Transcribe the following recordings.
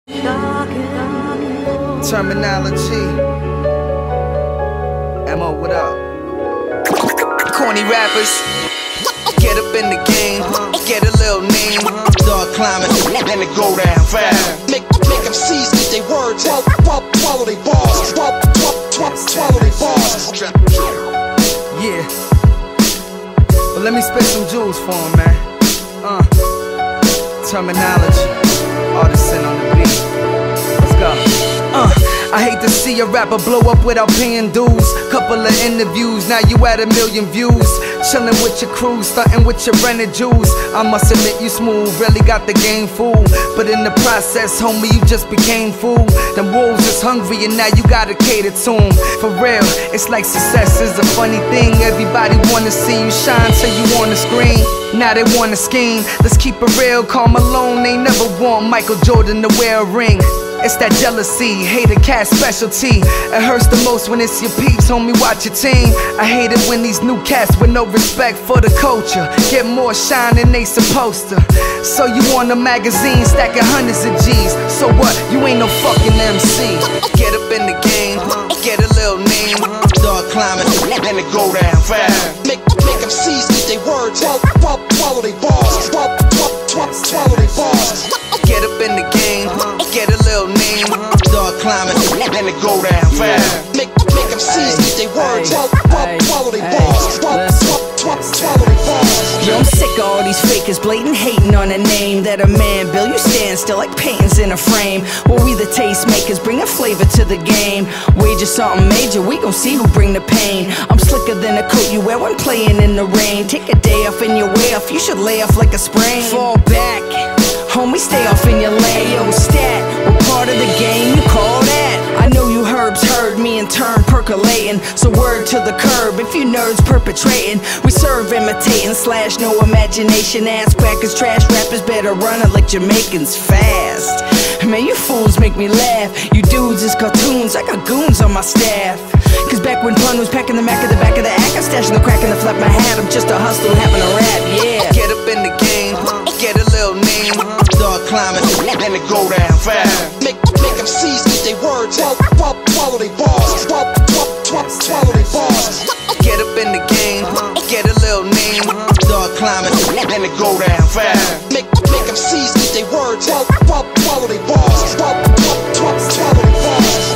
Terminology. Mo, what up? Corny rappers, get up in the game, get a little name. Start climbing, then it go down fast. Make MCs get they words, swallow they bars, swallow they bars. Yeah. But let me spit some jewels for him, man. Terminology, artisan on the beat. Let's go. I hate to see a rapper blow up without paying dues. Couple of interviews, now you at 1 million views. Chillin' with your crew, starting with your rented Jews. I must admit you smooth, really got the game fool. But in the process, homie, you just became fool. Them wolves is hungry and now you gotta cater to them. For real, it's like success is a funny thing. Everybody wanna see you shine till you on the screen. Now they wanna scheme, let's keep it real. Karl Malone, they never want Michael Jordan to wear a ring. It's that jealousy, hate a cat specialty. It hurts the most when it's your peeps, homie, watch your team. I hate it when these new cats with no respect for the culture get more shine than they supposed to. So you on the magazine stacking hundreds of G's. So what, you ain't no fucking MC. Get up in the game, get a little name. Start climbing, then it go down fast. Make MCs get they words, swallow they bars, swallow they bars. Get up in the game, get a little name. Start climbing, then it go down fast. Make MCs get they words, swallow they bars, swallow they bars. Yo, I'm sick of all these fakers blatant hating on a name that a man built. You stand still like paintings in a frame. Well, we the tastemakers, bringing flavor to the game. Wager something major, we gon' see who bring the pain. I'm slicker than a coat you wear when playing in the rain. Take a day off in your way off, you should lay off like a sprain. Fall back, homie, stay off in your lane. Yo, stat, what part of the game you call that? I know you herbs heard me in turn percolating. So word to the curb, if you nerds perpetrating. We serve imitating slash no imagination. Ass crackers, trash rappers better run it like Jamaicans fast. Man, you fools make me laugh. You dudes is cartoons, I got goons on my staff. Cause back when Pun was packing the Mac at the back of the act, I'm stashing the crack in the flap my hat. I'm just a hustler having a rap, yeah. Get up in the game, get a little name. Start climbing, then it go down fast. Make MCs get they words, swallow they bars, swallow they bars. Get up in the game, get a little name. Start climbing, then it go down fast. Make MCs get they words, swallow they bars, swallow they bars.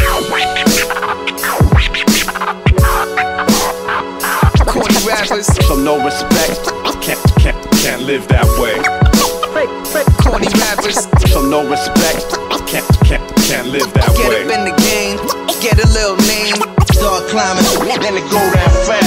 Corny rappers, so no respect, can't live that way. Corny rappers, so no respect, can't live that way. Get up in the game, get a little name. Start climbing, then it go down fast.